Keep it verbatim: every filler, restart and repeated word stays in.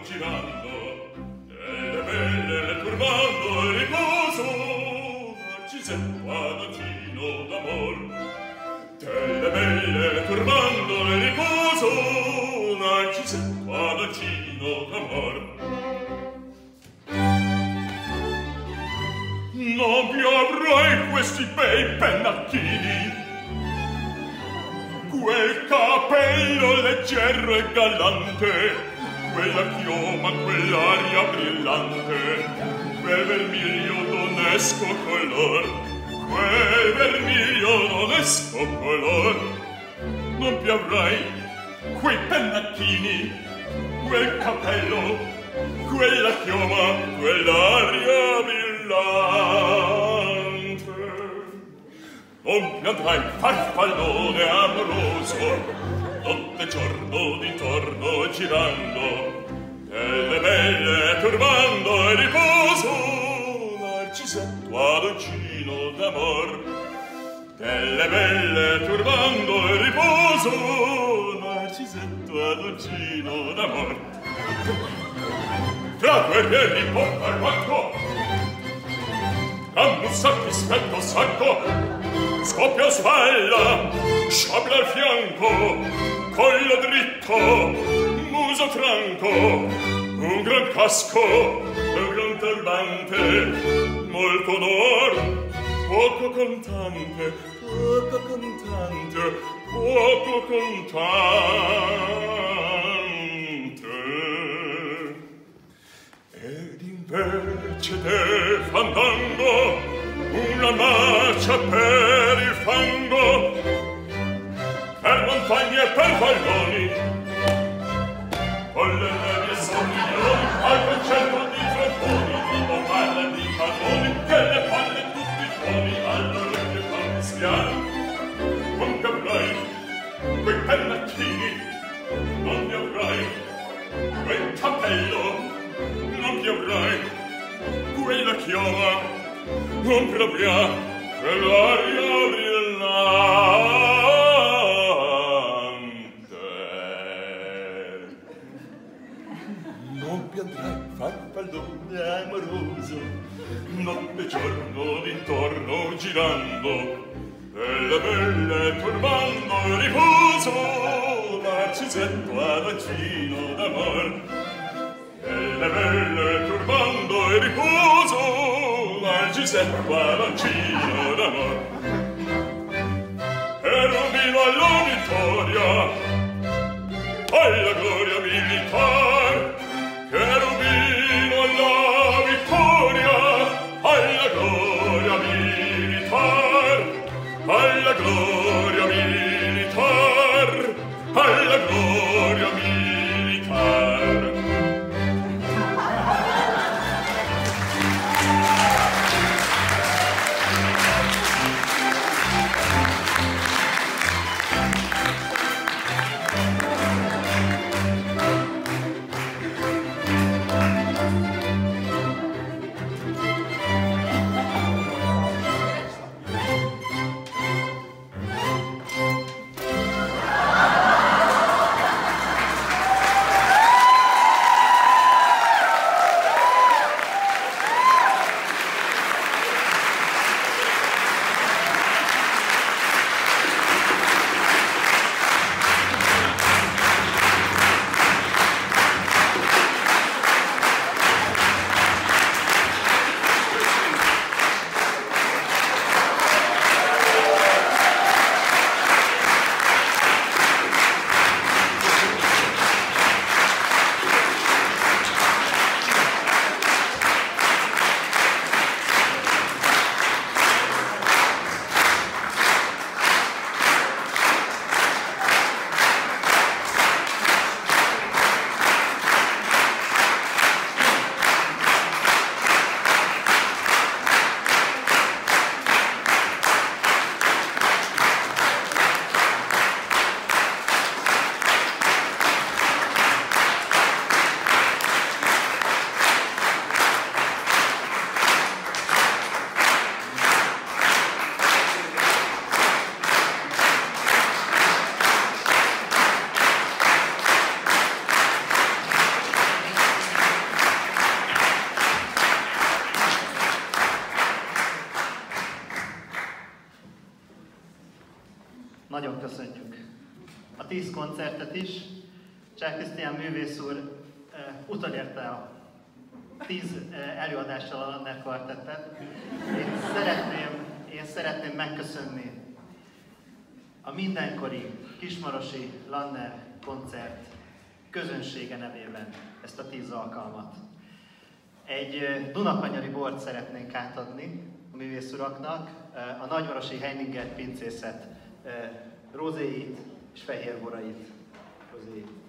girando, delle belle le turbando il riposo, Narcisetto adattino d'amor. Delle belle le turbando il riposo, Narcisetto adattino d'amor. Non più avrai questi bei pennacchini, quel capello leggero e galante, quella chioma, quell'aria brillante, quel vermiglio d'onesco color, quel vermiglio d'onesco color. Non più avrai quei pennacchini, quel capello, quella chioma, quell'aria brillante. Non più andrai farfallone amoroso, notte e giorno d'intorno girando, delle belle turbando il riposo, Narcisetto adoncino d'amor. Delle belle turbando il riposo, Narcisetto adoncino d'amor. Tra guerrieri porta il banco, ammussati spetto sacco, scoppia spalla, sciabla al fianco, collo dritto, muso franco, un gran casco, un gran turbante, molto onor, poco contante, poco contante, poco contante. Ed invece del fandango una marcia per il fango, per montagne e per valloni, con le nevi somiglioni, al concerto di tromboni, di bombarde e di cannoni, che le palle tutti i tuoni all'orecchio fanno spiare. Non ti avrai quei pennacchini, non ti avrai quel cappello, non ti avrai quella chioma, non propria quell'aria brillante. Non più andrai farfallone amoroso, notte e giorno d'intorno girando, delle belle turbando il riposo, Narcisetto adancino d'amor. Delle belle turbando il riposo, Narcisetto adancino d'amor. Cherubino alla vittoria, alla gloria militar. Cherubino alla vittoria, alla gloria militar. Alla gloria militar, alla gloria militar. köszönjük a tíz koncertet is. Cseh Krisztián művész úr utolérte a tíz előadással a Lanner kvartettet. Én szeretném, én szeretném megköszönni a mindenkori kismarosi Lanner koncert közönsége nevében ezt a tíz alkalmat. Egy dunakanyari bort szeretnénk átadni a művész uraknak, a nagymarosi Heininger pincészet rozéit és fehérborait. Rozéit.